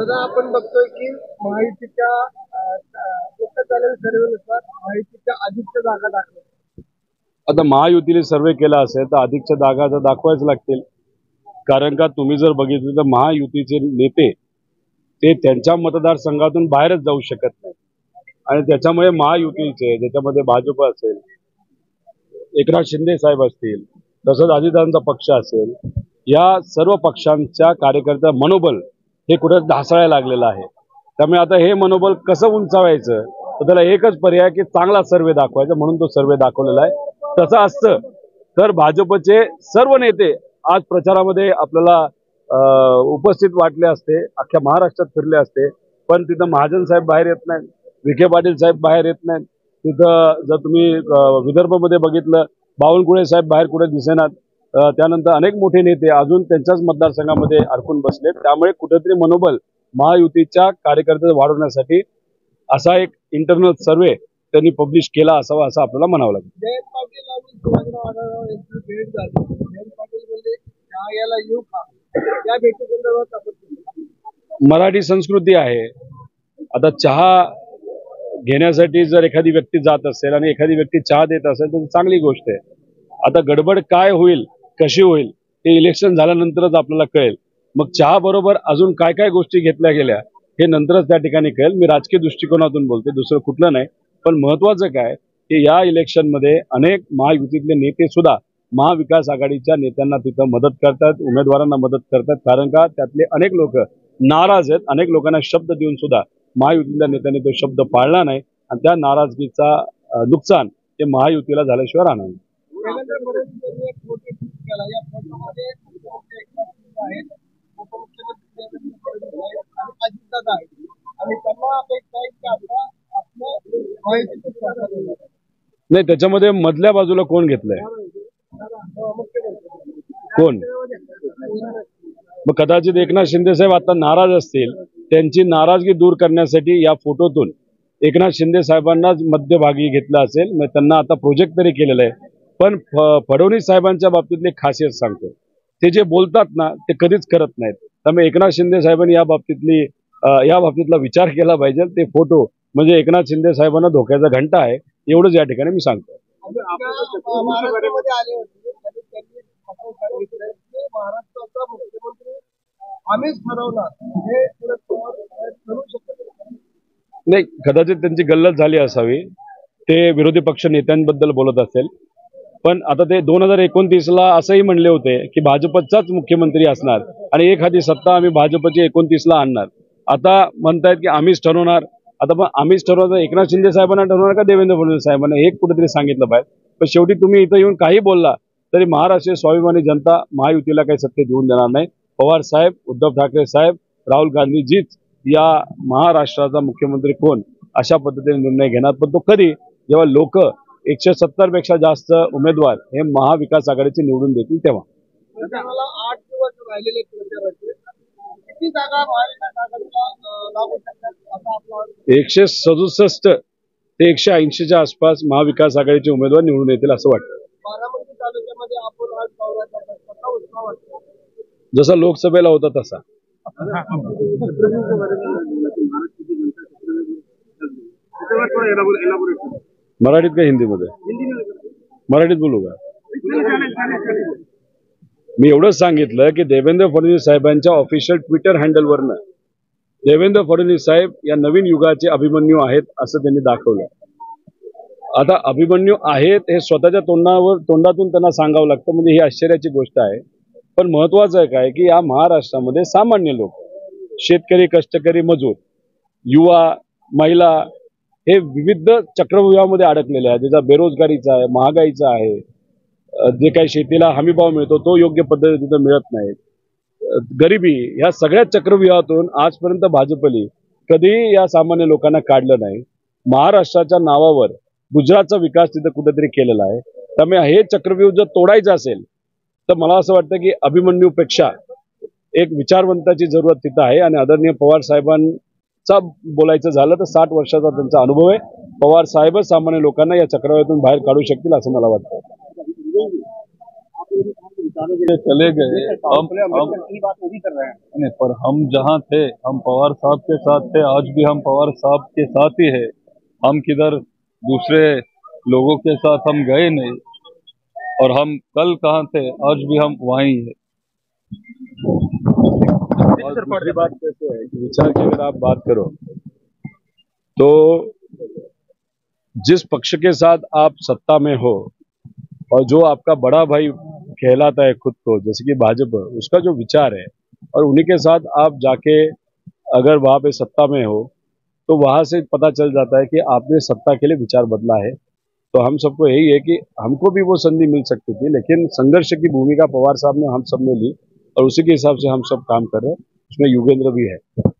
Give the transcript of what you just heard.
दादा आपण बघतोय की महायुतीच्या झालेल्या सर्वेनुसार महायुतीच्या अधिकच्या जागा दाखवल्या. आता महायुतीने सर्वे केला असेल तर अधिकच्या जागा तर दाखवायच लागतील. कारण का तुम्ही जर बघितलं तर महायुतीचे नेते ते त्यांच्या मतदारसंघातून बाहेरच जाऊ शकत नाही आणि त्याच्यामुळे महायुतीचे ज्याच्यामध्ये भाजप असेल, एकनाथ शिंदे साहेब असतील, तसंच अजितदादांचा पक्ष असेल, या सर्व पक्षांच्या कार्यकर्त्या मनोबल हे कुठे ढासळायला लागलेलं आहे. त्यामुळे आता हे मनोबल कसं उंचावायचं तर त्याला एकच पर्याय की चांगला सर्वे दाखवायचा, म्हणून तो सर्वे दाखवलेला आहे. तसं असतं तर भाजपचे सर्व नेते आज प्रचारामध्ये आपल्याला उपस्थित वाटले असते, अख्ख्या महाराष्ट्रात फिरले असते, पण तिथं महाजन साहेब बाहेर येत नाहीत, विखे पाटील साहेब बाहेर येत नाहीत. तिथं जर तुम्ही विदर्भामध्ये बघितलं बावनकुळे साहेब बाहेर कुठे दिसेनात. त्यानंतर अनेक मोठे नेते अजून त्यांच्याच मतदारसंघामध्ये अडकून बसले. त्यामुळे कुठेतरी मनोबल महायुतीच्या कार्यकर्ते वाढवण्यासाठी असा एक इंटरनल सर्वे त्यांनी पब्लिश केला असावा असं आपल्याला म्हणावं लागेल. जयंत पाटील आणि शिवाजीराव आढळराव यांची भेट झाली. जयंत पाटील म्हणजे याला येऊ का, या भेटीसंदर्भात आपण मराठी संस्कृती आहे. आता चहा घेण्यासाठी जर एखादी व्यक्ती जात असेल आणि एखादी व्यक्ती चहा देत असेल तर चांगली गोष्ट आहे. आता गडबड काय होईल, कशी होईल ते इलेक्शन झाल्यानंतरच आपल्याला कळेल. मग चहा बरोबर अजून काय काय गोष्टी घेतल्या गेल्या हे नंतरच त्या ठिकाणी कळेल. मी राजकीय दृष्टिकोनातून बोलते, दुसरं कुठलं नाही. पण महत्वाचं काय की या इलेक्शनमध्ये अनेक महायुतीतले नेते सुद्धा महाविकास आघाडीच्या नेत्यांना तिथं मदत करतात, उमेदवारांना मदत करतात. कारण का त्यातले अनेक लोक नाराज आहेत. अनेक लोकांना शब्द देऊन सुद्धा महायुतीतल्या नेत्यांनी तो शब्द पाळला नाही आणि त्या नाराजगीचा नुकसान हे महायुतीला झाल्याशिवाय राहणार नाही. नाही, त्याच्यामध्ये मधल्या बाजूला कोण घेतलंय, कोण? मग कदाचित एकनाथ शिंदे साहेब आता नाराज असतील, त्यांची नाराजगी दूर करण्यासाठी या फोटोतून एकनाथ शिंदे साहेबांनाच मध्यभागी घेतलं असेल. मग त्यांना आता प्रोजेक्ट तरी केलेलं आहे. पण फडणवीस साहेबांच्या बाबतीतली खासियत सांगतो, ते जे बोलतात ना ते कधीच करत नाहीत. त्यामुळे एकनाथ शिंदे साहेबांनी या बाबतीतला विचार केला पाहिजे. ते फोटो म्हणजे एकनाथ शिंदे साहेबांना धोक्याचा घंटा आहे, एवढंच या ठिकाणी मी सांगतो. नाही, कदाचित त्यांची गल्लत झाली असावी. ते विरोधी पक्ष नेत्यांबद्दल बोलत असेल. पण आता ते 2029ला असंही म्हणले होते की भाजपचाच मुख्यमंत्री असणार आणि एखादी सत्ता आम्ही भाजपची 29ला आणणार. आता म्हणतायत की आम्हीच ठरवणार. आता पण आम्हीच ठरवणार, एकनाथ शिंदे साहेबांना ठरवणार का देवेंद्र फडणवीस साहेबांना, हे कुठेतरी सांगितलं पाहिजे. पण शेवटी तुम्ही इथं येऊन काही बोलला तरी महाराष्ट्र स्वाभिमानी जनता महायुतीला काही सत्य देऊन देणार नाही. पवार साहेब, उद्धव ठाकरे साहेब, राहुल गांधीजीच या महाराष्ट्राचा मुख्यमंत्री कोण अशा पद्धतीने निर्णय घेणार. पण तो कधी, जेव्हा लोक 170 पेक्षा जास्त उमेदवार हे महाविकास आघाडीचे निवडून देतील तेव्हा. 8 दिवस राहिलेले प्रचाराचे किती जागा महाविकास आघाडीला लागू शकतात? 167 ते 180च्या आसपास महाविकास आघाडीचे उमेदवार निवडून येतील असं वाटतं. बारामती तालुक्यामध्ये आपण आज दौऱ्याचा उत्सव वाटतो, जसा लोकसभेला होता तसा. मराठीत का हिंदीमध्ये? मराठीत बोलू का? मी एवढंच सांगितलं की देवेंद्र फडणवीस साहेबांच्या ऑफिशियल ट्विटर हँडलवरनं देवेंद्र फडणवीस साहेब या नवीन युगाचे अभिमन्यू आहेत असं त्यांनी दाखवलं. आता अभिमन्यू आहेत हे स्वतःच्या तोंडातून त्यांना सांगावं लागतं, म्हणजे ही आश्चर्याची गोष्ट आहे. पण महत्वाचं आहे काय की या महाराष्ट्रामध्ये सामान्य लोक, शेतकरी, कष्टकरी, मजूर, युवा, महिला हे विविध चक्रव्यूहामध्ये अडकलेले आहेत. ज्याचा बेरोजगारीचा आहे, महागाईचा आहे, जे काही शेतीला हमीभाव मिळतो तो योग्य पद्धतीने मिळत नाही, गरिबी, ह्या सगळ्या चक्रव्यूहातून आजपर्यंत भाजपली कधी या सामान्य लोकांना काढलं नाही. महाराष्ट्राच्या नावावर गुजरातचा विकास तिथे कुठेतरी केलेला आहे. त्यामुळे हे चक्रव्यूह जर तोडायचं असेल तर मला असं वाटतं की अभिमन्यूपेक्षा एक विचारवंताची जरूरत तिथं आहे. आणि आदरणीय पवार साहेबांचा बोलायचं झालं तर 60 वर्षाचा त्यांचा अनुभव आहे. पवार साहेबच सामान्य लोकांना या चक्रव्यूहातून बाहेर काढू शकतील असं मला वाटतं. चले गए हम की बात नहीं कर रहे हैं। नहीं, पर हम जहाँ थे हम पवार साहब के साथ थे, आज भी हम पवार साहब के साथ ही है। हम किधर दूसरे लोगों के साथ हम गए नहीं, और हम कल कहाँ थे आज भी हम वहीं है। और दूसरी बात कैसे है कि विचार की अगर आप बात करो तो जिस पक्ष के साथ आप सत्ता में हो और जो आपका बड़ा भाई कहलाता है खुद को, जैसे कि भाजपा, उसका जो विचार है और उन्हीं के साथ आप जाके अगर वहां पे सत्ता में हो तो वहां से पता चल जाता है कि आपने सत्ता के लिए विचार बदला है। तो हम सबको यही है कि हमको भी वो संधि मिल सकती थी, लेकिन संघर्ष की भूमिका पवार साहब ने हम सब ने ली और उसी के हिसाब से हम सब काम कर रहे हैं। उसमें युगेंद्र भी है।